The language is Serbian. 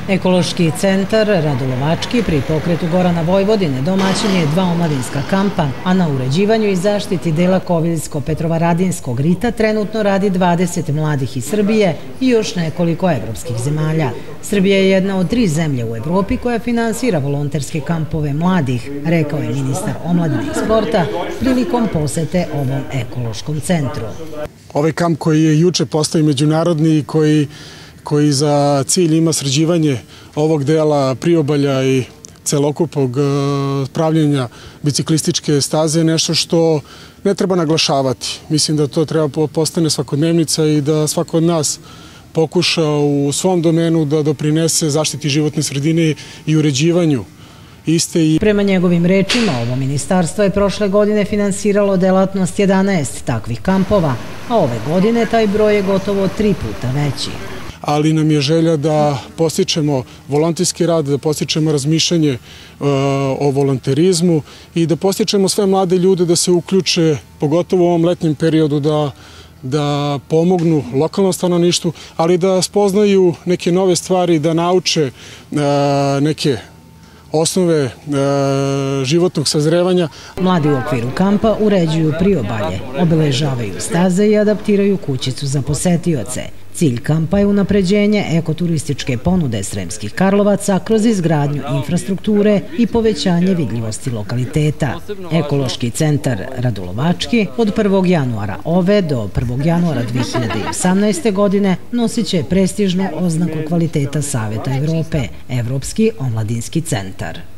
Ekološki centar Radulovački pri pokretu Gorana Vojvodine domaćin je 2 omladinska kampa, a na uređivanju i zaštiti dela Koviljsko-Petrovaradinskog rita trenutno radi 20 mladih iz Srbije i još nekoliko evropskih zemalja. Srbija je jedna od 3 zemlje u Evropi koja finansira volonterske kampove mladih, rekao je ministar omladine i sporta prilikom posete ovom ekološkom centru. Ovaj kamp koji je juče postao međunarodni i koji za cilj ima sređivanje ovog dela priobalja i celokupnog pravljenja biciklističke staze je nešto što ne treba naglašavati. Mislim da to treba postane svakodnevnica i da svako od nas pokuša u svom domenu da doprinese zaštiti životne sredine i uređivanju iste. Prema njegovim rečima, ovo ministarstvo je prošle godine finansiralo delatnost 11 takvih kampova, a ove godine taj broj je gotovo 3 puta veći. Ali nam je želja da postičemo volonterski rad, da postičemo razmišljanje o volonterizmu i da postičemo sve mlade ljude da se uključe, pogotovo u ovom letnjem periodu, da pomognu lokalnom stanovništvu, ali da spoznaju neke nove stvari, da nauče neke osnove životnog sazrevanja. Mladi u okviru kampa uređuju priobalje, obeležavaju staze i adaptiraju kućicu za posetioce. Cilj kampa je unapređenje ekoturističke ponude Sremskih Karlovaca kroz izgradnju infrastrukture i povećanje vidljivosti lokaliteta. Ekološki centar Radulovački od 1. januara ove do 1. januara 2018. godine nosit će prestižnu oznaku kvaliteta Saveta Evrope, Evropski omladinski centar.